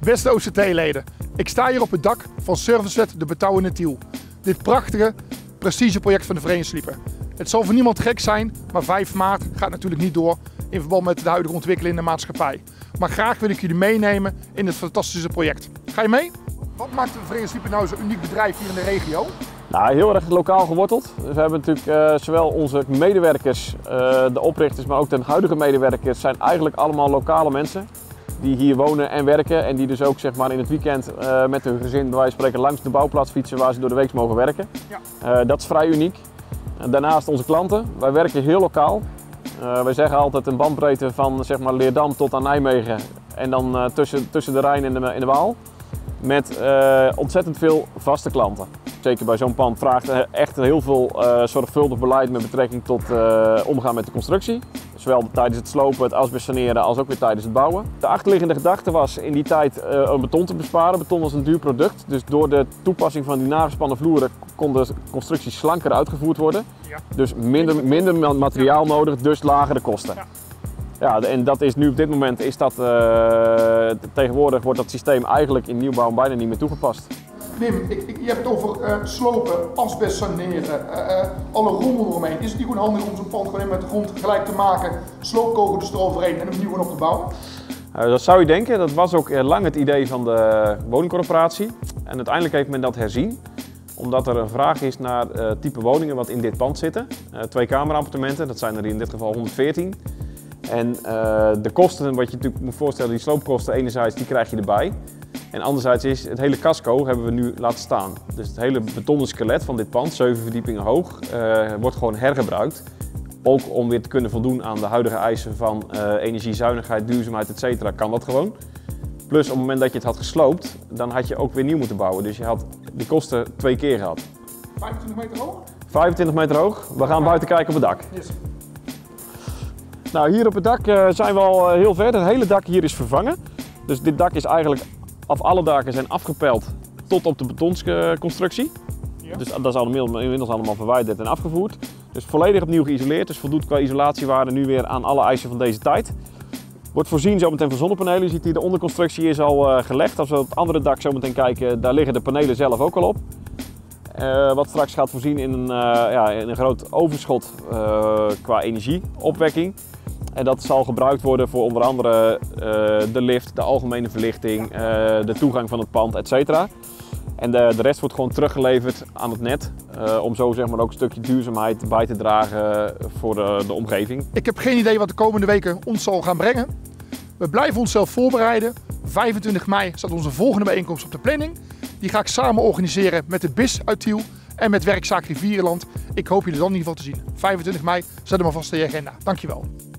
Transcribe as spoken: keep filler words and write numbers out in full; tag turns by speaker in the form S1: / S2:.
S1: Beste O C T-leden, ik sta hier op het dak van Servicewet de Betouw in het Tiel. Dit prachtige prestigeproject van de Verenigingsliepen. Het zal voor niemand gek zijn, maar vijf maart gaat natuurlijk niet door in verband met de huidige ontwikkeling in de maatschappij. Maar graag wil ik jullie meenemen in dit fantastische project. Ga je mee? Wat maakt de Verenigingsliepen nou zo'n uniek bedrijf hier in de regio?
S2: Nou, heel erg lokaal geworteld. Dus we hebben natuurlijk uh, zowel onze medewerkers, uh, de oprichters, maar ook de huidige medewerkers zijn eigenlijk allemaal lokale mensen die hier wonen en werken en die dus ook zeg maar, in het weekend uh, met hun gezin bij wijze van spreken langs de bouwplaats fietsen waar ze door de week mogen werken. Ja. Uh, dat is vrij uniek. En daarnaast onze klanten. Wij werken heel lokaal. Uh, wij zeggen altijd een bandbreedte van zeg maar, Leerdam tot aan Nijmegen en dan uh, tussen, tussen de Rijn en de, en de Waal. Met uh, ontzettend veel vaste klanten. Zeker bij zo'n pand vraagt echt heel veel uh, zorgvuldig beleid met betrekking tot uh, omgaan met de constructie. Zowel tijdens het slopen, het asbestsaneren als ook weer tijdens het bouwen. De achterliggende gedachte was in die tijd uh, om beton te besparen. Beton was een duur product, dus door de toepassing van die nagespannen vloeren kon de constructie slanker uitgevoerd worden. Ja. Dus minder, minder materiaal nodig, dus lagere kosten. Ja. Ja, en dat is nu op dit moment, is dat, uh, tegenwoordig wordt dat systeem eigenlijk in nieuwbouw bijna niet meer toegepast.
S1: Wim, ik, ik, je hebt het over uh, slopen, asbest saneren, uh, uh, alle rommel eromheen. Is het niet gewoon handig om zo'n pand gewoon met de grond gelijk te maken, sloopkogels eroverheen en opnieuw gewoon op te bouwen?
S2: Uh, dat zou je denken, dat was ook lang het idee van de woningcorporatie. En uiteindelijk heeft men dat herzien. Omdat er een vraag is naar uh, type woningen wat in dit pand zitten. Uh, twee kamerappartementen, dat zijn er in dit geval honderdveertien. En uh, de kosten, wat je natuurlijk moet voorstellen, die sloopkosten enerzijds, die krijg je erbij. En anderzijds is het hele casco hebben we nu laten staan. Dus het hele betonnen skelet van dit pand, zeven verdiepingen hoog, uh, wordt gewoon hergebruikt. Ook om weer te kunnen voldoen aan de huidige eisen van uh, energiezuinigheid, duurzaamheid, et cetera, kan dat gewoon. Plus op het moment dat je het had gesloopt, dan had je ook weer nieuw moeten bouwen. Dus je had die kosten twee keer gehad.
S1: vijfentwintig meter hoog?
S2: vijfentwintig meter hoog. We gaan buiten kijken op het dak. Yes. Nou, hier op het dak uh, zijn we al uh, heel ver. Het hele dak hier is vervangen. Dus dit dak is eigenlijk, of alle daken zijn afgepeld tot op de betonsconstructie. Ja. Dus dat is allemaal, inmiddels allemaal verwijderd en afgevoerd. Dus volledig opnieuw geïsoleerd. Dus voldoet qua isolatiewaarde nu weer aan alle eisen van deze tijd. Wordt voorzien zometeen van zonnepanelen. Je ziet hier de onderconstructie is al uh, gelegd. Als we op het andere dak zo meteen kijken, daar liggen de panelen zelf ook al op. Uh, wat straks gaat voorzien in een, uh, ja, in een groot overschot uh, qua energieopwekking. En dat zal gebruikt worden voor onder andere uh, de lift, de algemene verlichting, uh, de toegang van het pand, et cetera. En de, de rest wordt gewoon teruggeleverd aan het net, uh, om zo zeg maar ook een stukje duurzaamheid bij te dragen voor de, de omgeving.
S1: Ik heb geen idee wat de komende weken ons zal gaan brengen. We blijven onszelf voorbereiden. vijfentwintig mei staat onze volgende bijeenkomst op de planning. Die ga ik samen organiseren met de B I S uit Tiel en met Werkzaak Rivierenland. Ik hoop jullie dan in ieder geval te zien. vijfentwintig mei, zet hem alvast in je agenda. Dankjewel.